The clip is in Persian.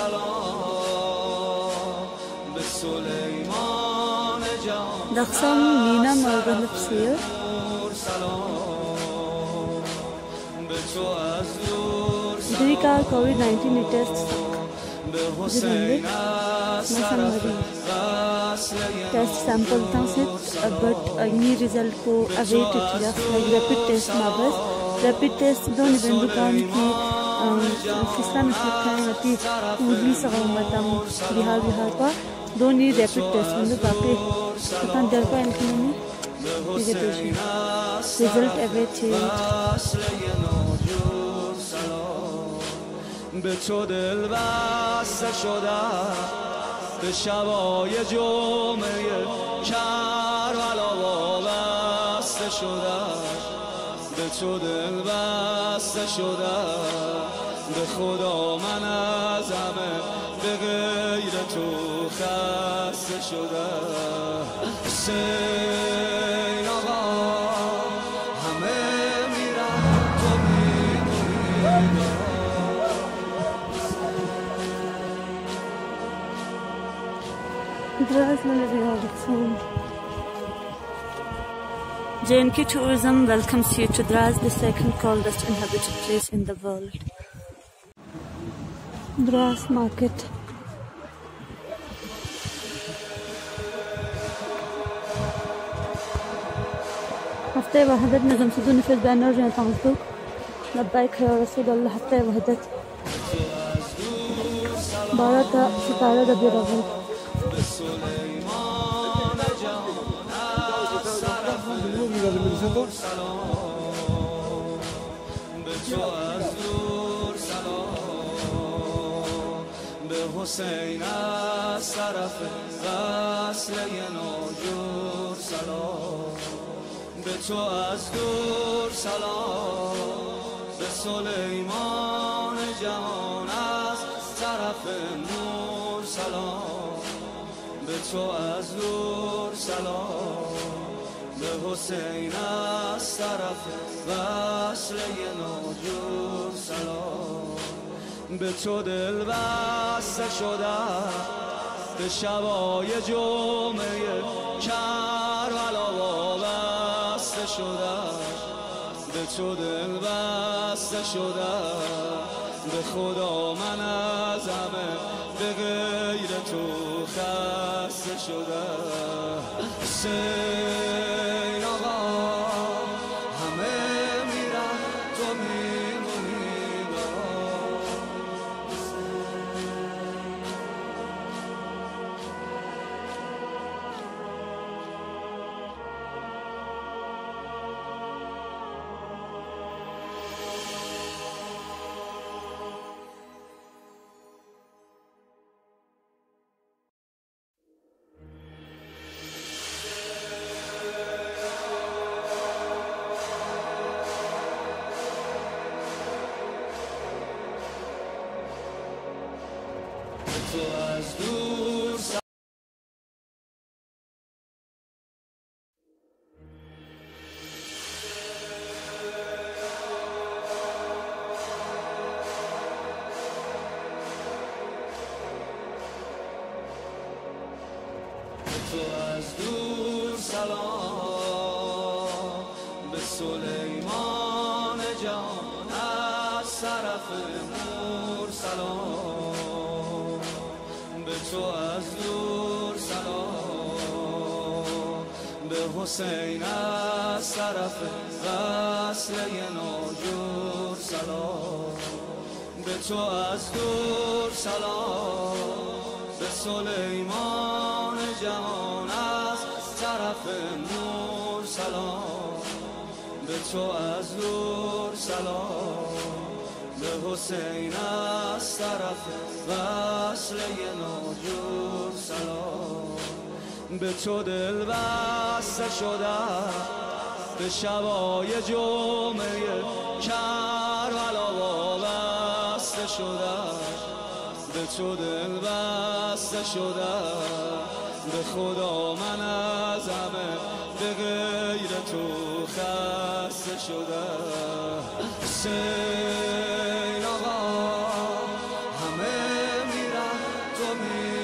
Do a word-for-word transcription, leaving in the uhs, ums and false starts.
Daxam Nina Morgan Psier. Drika COVID nineteen tests. Test sample tansit, but any result ko awaited just like rapid test nabas. Rapid test don't even dukan ki fiskan fiskan ati udi sagamatang bihar bihar pa don't need rapid test मतलब बाकी अपन डर का इनकी नहीं ठीक है result await به تو دل بسته شدم به شبای جمعه کربلا وابسته شدم به تو دل بسته شدم به خدا من از همه به غیر تو خسته شدم حسین آقا همه میرن تو میمونی Dras Melody Phone. J N K Tourism welcomes you to Dras, the second coldest inhabited place in the world. Dras Market. هفته وحدت نظم سدون في البانر جان فانسوك لبيك يا رسول الله هفته وحدت بارتا ستارة دبي رغم به حسین از طرف وصله ناجور سلام به تو از دور سلام به سلیمان جهان از طرف نور سلام به تو از دور سلام به حسین از طرف وصله ناجور سلام به تو دل بسته شدم به شبای جمعه کربلا وابسته شدم به تو دل بسته شدم به خدا من از همه به غیر تو خسته شدم حسین آقا همه میرن تو میمونی تو از دور تو از دور سلام به سلیمان جان از طرف نور سلام به تو از دور سلام به حسین از طرف وصله ناجور سلام به تو از دور سلام به سلیمان جهان از طرف نور سلام به تو از دور سلام به حسین از طرف وصله ناجور سلام به تو دل بسته شدم به شبای جمعه کربلا وابسته شدم به تو دل بسته شدم به خدا من از همه به غیر تو خسته شدم حسین آقا همه میرن غلامی